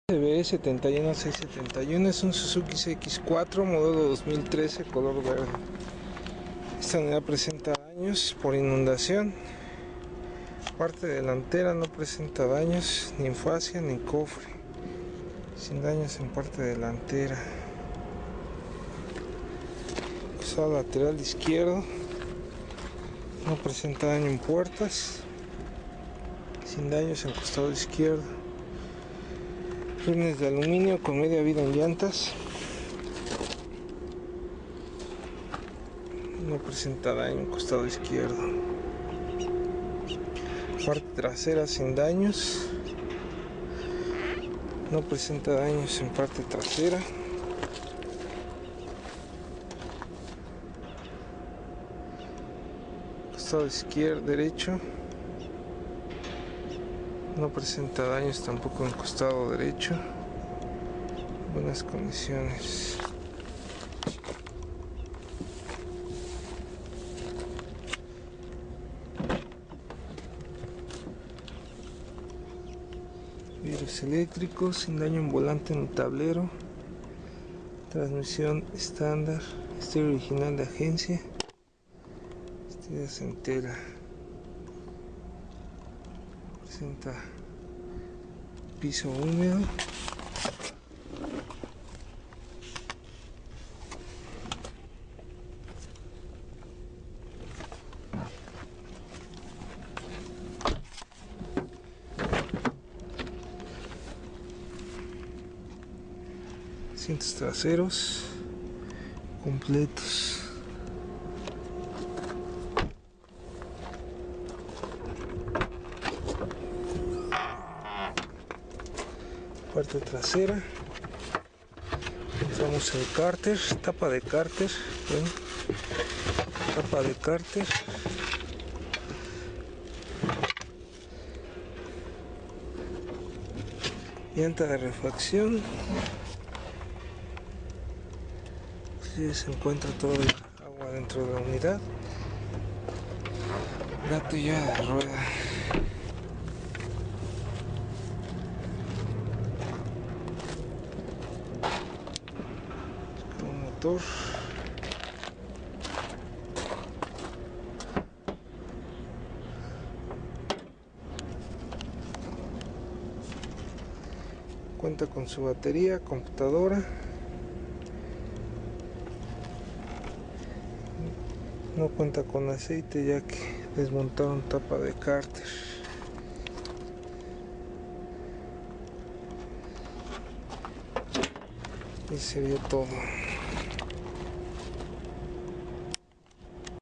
CB71671 es un Suzuki CX4 modelo 2013 color verde. Esta unidad presenta daños por inundación. Parte delantera no presenta daños, ni en fascia ni cofre. Sin daños en parte delantera. Costado lateral izquierdo no presenta daño en puertas. Sin daños en costado izquierdo. Frenos de aluminio con media vida en llantas. No presenta daño en costado izquierdo. Parte trasera sin daños. No presenta daños en parte trasera. Costado izquierdo, derecho. No presenta daños tampoco en costado derecho. Buenas condiciones. Vidrios eléctricos, sin daño en volante en el tablero. Transmisión estándar. Estéreo original de agencia. Estéreo entera. Presenta piso húmedo. Asientos traseros completos. Parte trasera. Usamos el cárter, tapa de cárter. Bueno, tapa de cárter. Llanta de refacción. Si se encuentra todo el agua dentro de la unidad. Gato ya de rueda. Un motor. Cuenta con su batería, computadora. No cuenta con aceite ya que desmontaron tapa de cárter. Y sería todo.